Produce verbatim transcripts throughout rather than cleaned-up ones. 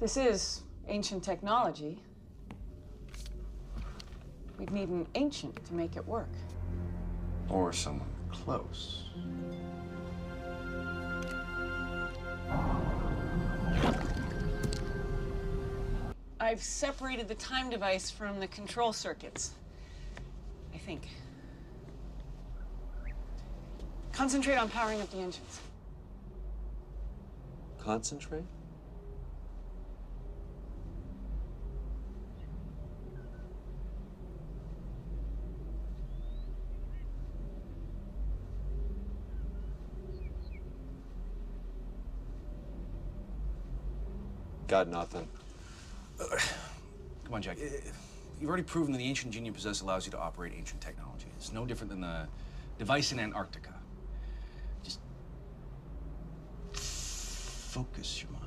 This is ancient technology. We'd need an ancient to make it work. Or someone close. I've separated the time device from the control circuits, I think. Concentrate on powering up the engines. Concentrate? Got nothing. Uh, come on, Jack. You've already proven that the ancient gene you possess allows you to operate ancient technology. It's no different than the device in Antarctica. Just focus your mind.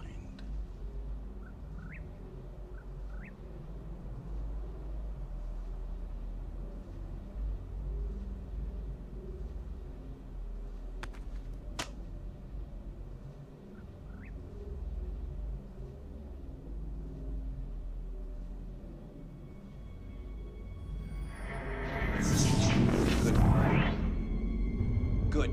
Good.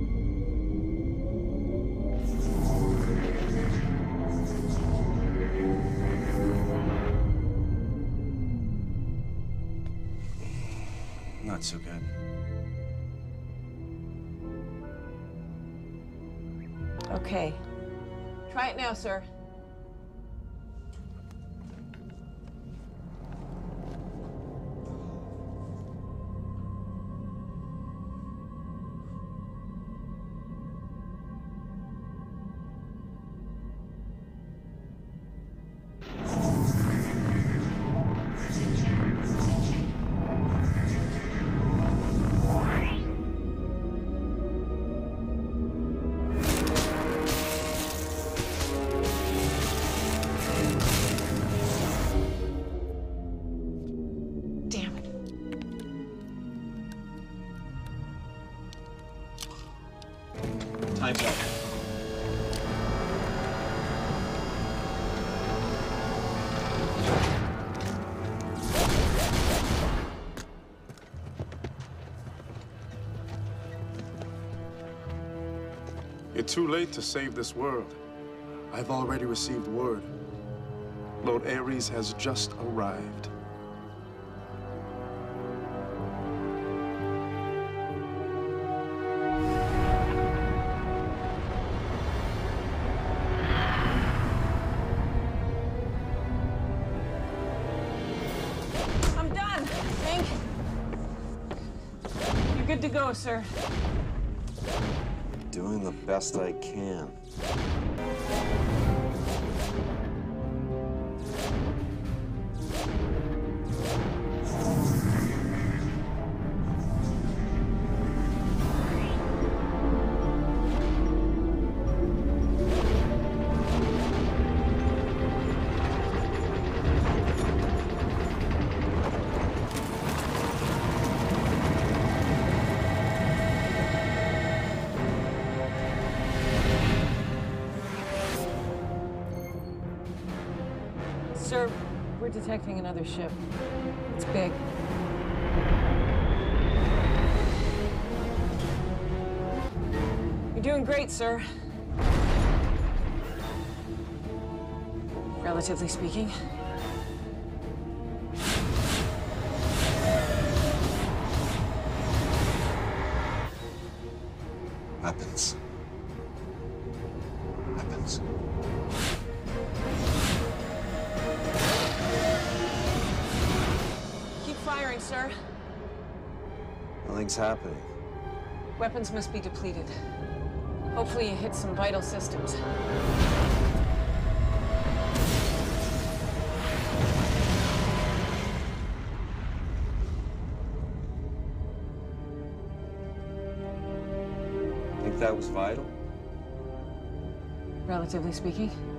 Not so good. Okay. Try it now, sir. Time's up. You're too late to save this world. I've already received word. Lord Ares has just arrived. Good to go, sir. Doing the best I can. Sir, we're detecting another ship. It's big. You're doing great, sir. Relatively speaking. Weapons. Weapons. Firing, sir. Nothing's happening. Weapons must be depleted. Hopefully you hit some vital systems. Think that was vital? Relatively speaking.